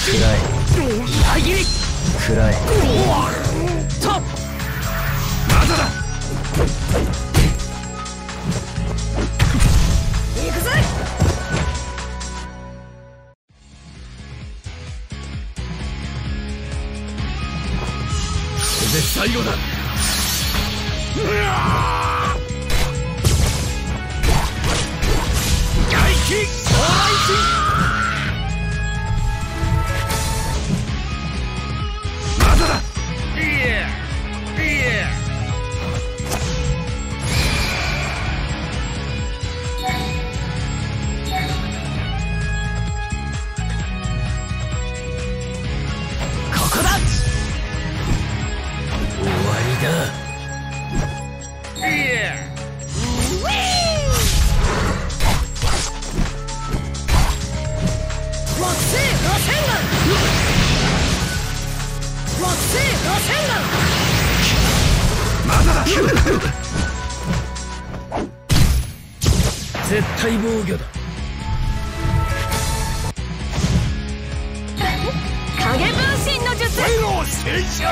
切り食らえとまだだ行くぜ。これで最後だ。外気壮大地まだだ。ここだ。終わりだ。まだだ。絶対防御だ。 影分身の術。 最後戦車。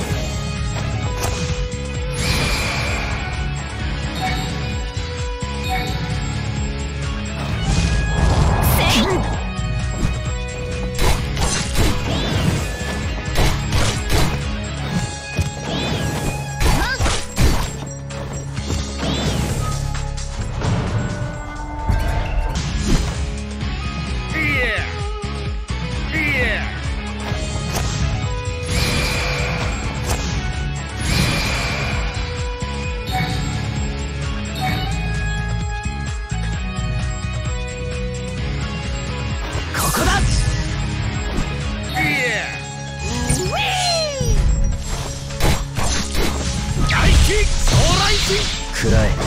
くらえ。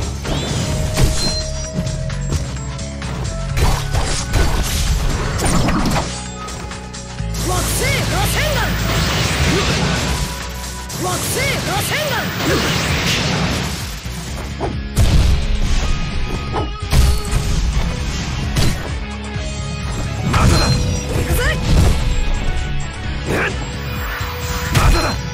まだだ。行くぜ。まだだ。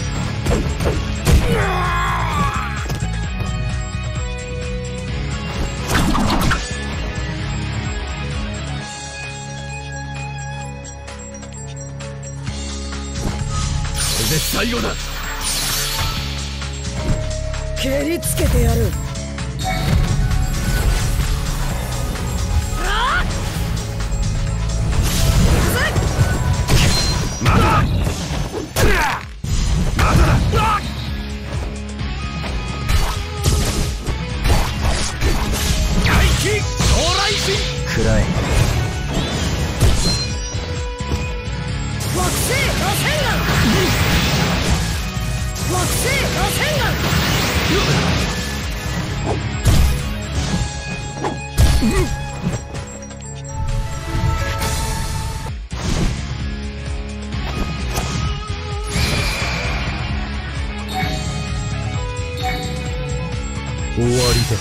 で最後だ。蹴りつけてやる。まだだ。まだだ。外気将来神くらえ。惑星螺旋丸。惑星螺旋丸。終わりだ。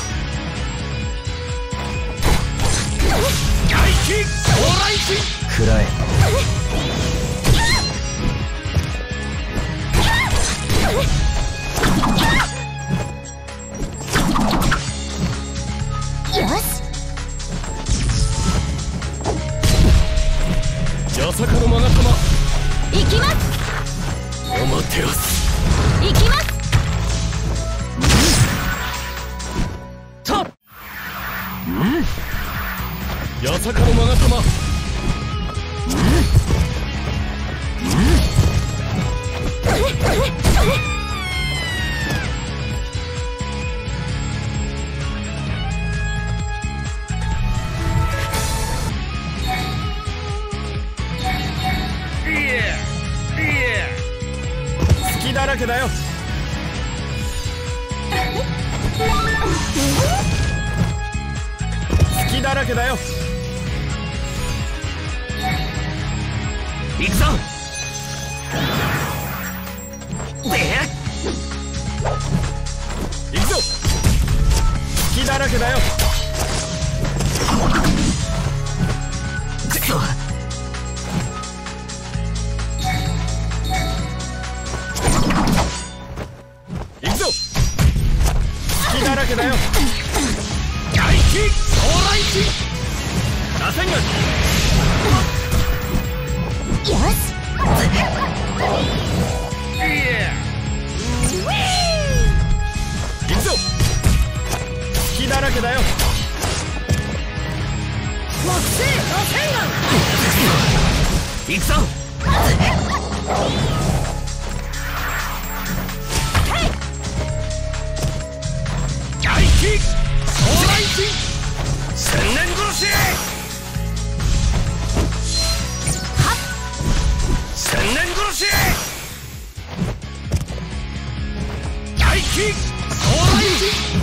外気将来神くらえ。八坂のマガ様行きます。 お待てよす。 行きます。 と八坂のマガ様隙だらけだよ。隙だらけだよ。行くぞ。行くぞ。隙だらけだよ。くそ。 よし行くぞ。隙だらけだよ。 惑星螺旋丸行くぞ。外気往来機千年殺し千年殺し外気往来機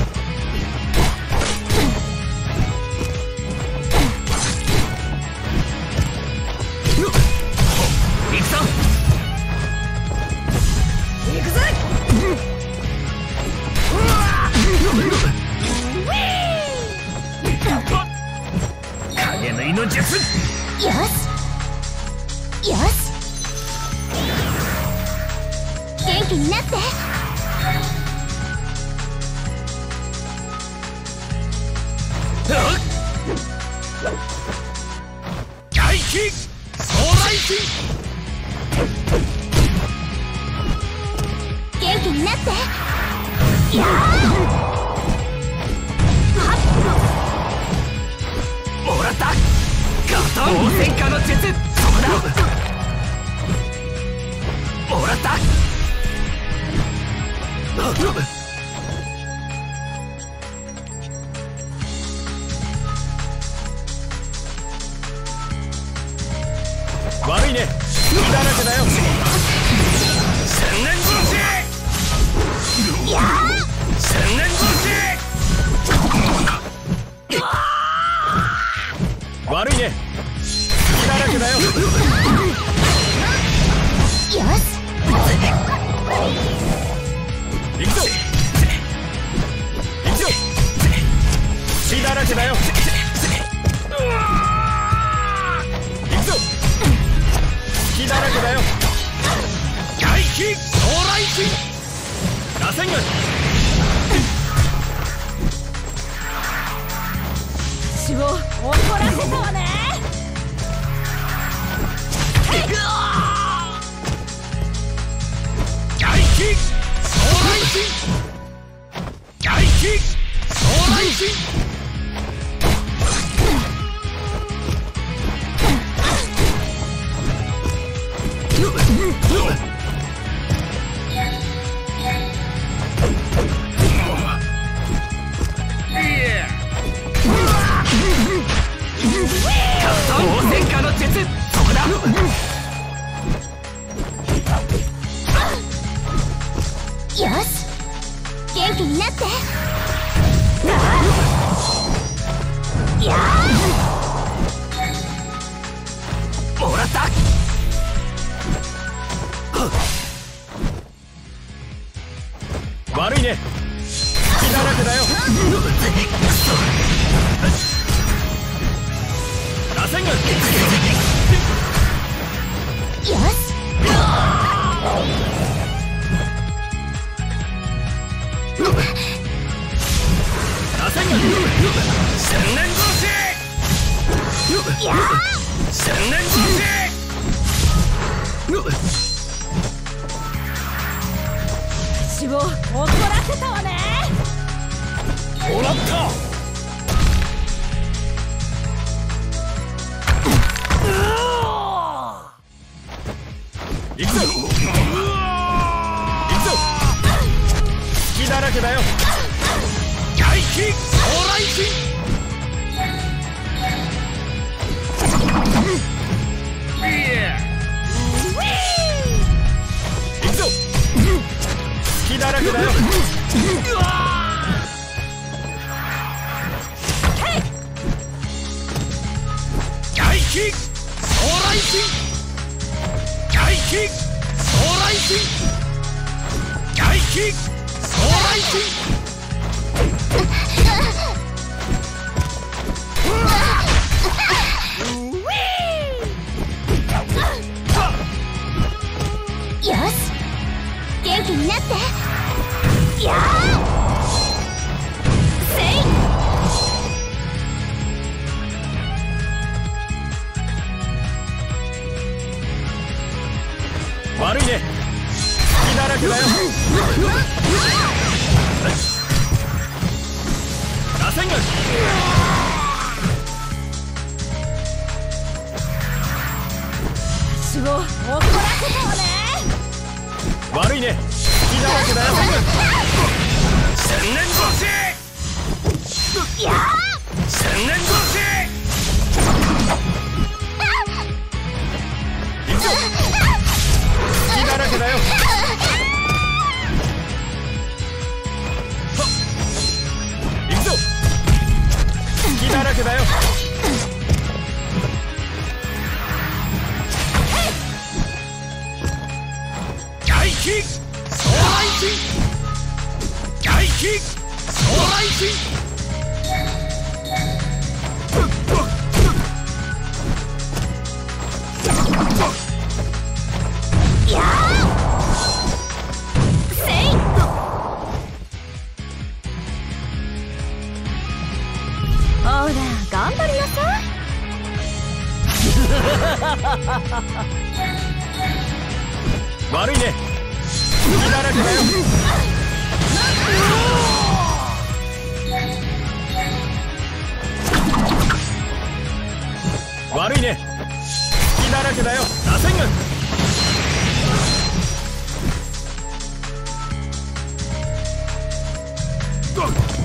行くぞ。 行くぜ影縫いの術。 よしよし元気になって外気往来機元気になってやもらった。ガトン応戦下の術。そこだ。もらった。悪いね。隙だらけだよ。千年殺しや千年殺し悪いね。隙だらけだよ。 よし行くぞ。行くぞ。隙だらけだよ。行くぞ。隙だらけだよ。外気往来機螺旋丸死を怒らせたわね外気往来機外気往来機応戦下の術。そこだ。 よし元気になってやもらった。悪いね。隙だらけだよ。螺旋丸よし螺旋丸千年殺しや千年殺し死を怒らせたわねもらった。行くぞ。行くぞ。隙だらけだよ。外気往来機行くぞ。隙だらけだよ。外気往来機外気往来機外気往来機よし元気になってやせい悪いね。隙だらけだよ。螺旋丸。 私を怒らせたわね。 悪いね。隙だらけだよ。千年越し。 やあ千年越し。行くぞ。隙だらけだよ。行くぞ。隙だらけだよ。外気総来神。外気総来神。 やあせいほら頑張りなさい。 悪いね。隙だらけだよ。悪いね。隙だらけだよ。螺旋丸。